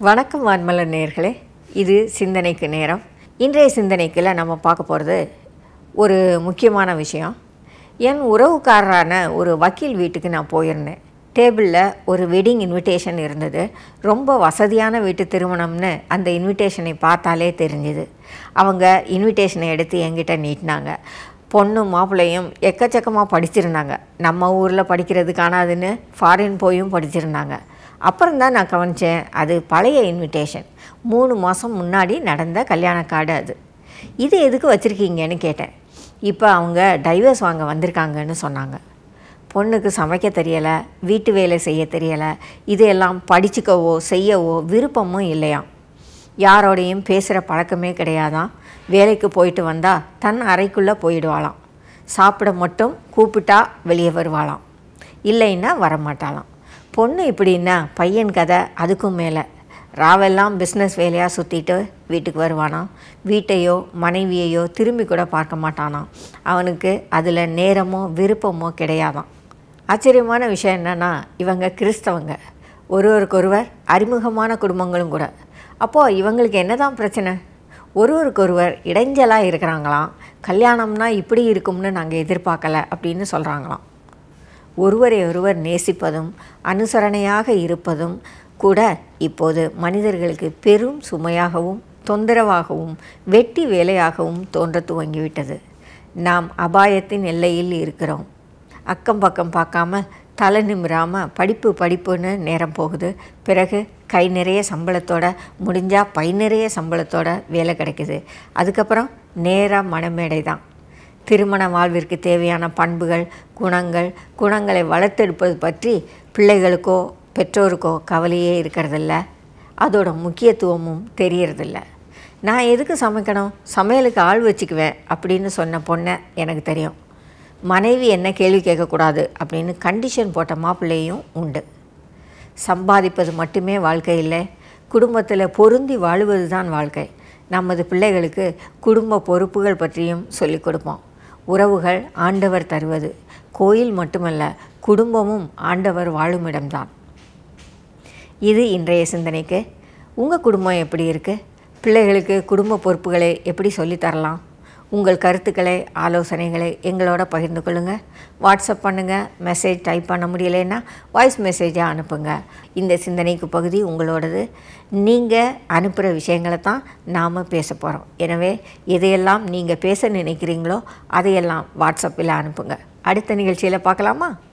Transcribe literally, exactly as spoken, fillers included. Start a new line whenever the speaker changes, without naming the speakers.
வணக்கம் வான்மலர் நேயர்களே, இது சிந்தனைக்கு நேரம். இன்றைய சிந்தனைக்குள்ள நம்ம பார்க்க போகிறது ஒரு முக்கியமான விஷயம். என் உறவுக்காரரான ஒரு வக்கீல் வீட்டுக்கு நான் போயிருந்தேன். டேபிளில் ஒரு வெட்டிங் இன்விடேஷன் இருந்தது. ரொம்ப வசதியான வீட்டு திருமணம்னு அந்த இன்விடேஷனை பார்த்தாலே தெரிஞ்சுது. அவங்க இன்விடேஷனை எடுத்து என்கிட்ட நீட்டினாங்க. பொண்ணும் மாப்பிள்ளையும் எக்கச்சக்கமாக படிச்சிருந்தாங்க. நம்ம ஊரில் படிக்கிறது காணாதுன்னு ஃபாரின் போயும் படிச்சிருந்தாங்க. அப்புறம்தான் நான் கவனித்தேன், அது பழைய இன்விடேஷன். மூணு மாதம் முன்னாடி நடந்த கல்யாண கார்டு அது. இது எதுக்கு வச்சுருக்கீங்கன்னு கேட்டேன். இப்போ அவங்க டைவர்ஸ் வாங்க வந்திருக்காங்கன்னு சொன்னாங்க. பொண்ணுக்கு சமைக்க தெரியலை, வீட்டு வேலை செய்ய தெரியலை, இதையெல்லாம் படிச்சுக்கவோ செய்யவோ விருப்பமும் இல்லையாம். யாரோடையும் பேசுகிற பழக்கமே கிடையாதான். வேலைக்கு போயிட்டு வந்தால் தன் அறைக்குள்ளே போயிடுவாளாம். சாப்பிட மட்டும் கூப்பிட்டா வெளியே வருவாளாம், இல்லைன்னா வரமாட்டாளாம். பொண்ணு இப்படின்னா பையன் கதை அதுக்கும் மேலே. ராவெல்லாம் பிஸ்னஸ் வேலையாக சுற்றிட்டு வீட்டுக்கு வருவானாம். வீட்டையோ மனைவியையோ திரும்பி கூட பார்க்க மாட்டானாம். அவனுக்கு அதில் நேரமோ விருப்பமோ கிடையாதான். ஆச்சரியமான விஷயம் என்னென்னா, இவங்க கிறிஸ்தவங்க, ஒருவருக்கொருவர் அறிமுகமான குடும்பங்களும் கூட. அப்போது இவங்களுக்கு என்ன தான் பிரச்சனை? ஒருவருக்கொருவர் இடைஞ்சலாக இருக்கிறாங்களாம். கல்யாணம்னா இப்படி இருக்கும்னு நாங்கள் எதிர்பார்க்கலை அப்படின்னு சொல்கிறாங்களாம். ஒருவரை ஒருவர் நேசிப்பதும் அனுசரணையாக இருப்பதும் கூட இப்போது மனிதர்களுக்கு பெரும் சுமையாகவும் தொந்தரவாகவும் வெட்டி வேலையாகவும் தோன்ற துவங்கிவிட்டது. நாம் அபாயத்தின் எல்லையில் இருக்கிறோம். அக்கம் பக்கம் பார்க்காம தலை நிமிராமல் படிப்பு படிப்புன்னு நேரம் போகுது. பிறகு கை நிறைய சம்பளத்தோட, முடிஞ்சால் பை நிறைய சம்பளத்தோட வேலை கிடைக்குது. அதுக்கப்புறம் நேராக மனமேடை தான். திருமண வாழ்விற்கு தேவையான பண்புகள், குணங்கள் குணங்களை வளர்த்தெடுப்பது பற்றி பிள்ளைகளுக்கோ பெற்றோருக்கோ கவலையே இருக்கிறதில்ல. அதோட முக்கியத்துவமும் தெரியறதில்ல. நான் எதுக்கு சமைக்கணும், சமையலுக்கு ஆள் வச்சுக்குவேன் அப்படின்னு சொன்ன பொண்ணை எனக்கு தெரியும். மனைவி என்ன கேள்வி கேட்கக்கூடாது அப்படின்னு கண்டிஷன் போட்ட மாப்பிள்ளையும் உண்டு. சம்பாதிப்பது மட்டுமே வாழ்க்கை இல்லை, குடும்பத்தில் பொருந்தி வாழுவது தான் வாழ்க்கை. நமது பிள்ளைகளுக்கு குடும்ப பொறுப்புகள் பற்றியும் சொல்லிக் கொடுப்போம். உறவுகள் ஆண்டவர் தருவது. கோயில் மட்டுமல்ல, குடும்பமும் ஆண்டவர் வாழும் இடம்தான். இது இன்றைய சிந்தனைக்கு. உங்கள் குடும்பம் எப்படி இருக்குது? பிள்ளைகளுக்கு குடும்ப பொறுப்புகளை எப்படி சொல்லித்தரலாம்? உங்கள் கருத்துக்களை, ஆலோசனைகளை எங்களோட பகிர்ந்து கொள்ளுங்கள். வாட்ஸ்அப் பண்ணுங்கள். மெசேஜ் டைப் பண்ண முடியலைன்னா வாய்ஸ் மெசேஜாக அனுப்புங்க. இந்த சிந்தனைக்கு பகுதி உங்களோடது. நீங்கள் அனுப்புகிற விஷயங்களை தான் நாம் பேச போகிறோம். எனவே எதையெல்லாம் நீங்கள் பேச நினைக்கிறீங்களோ அதையெல்லாம் வாட்ஸ்அப்பில் அனுப்புங்க. அடுத்த நிகழ்ச்சியில் பார்க்கலாமா?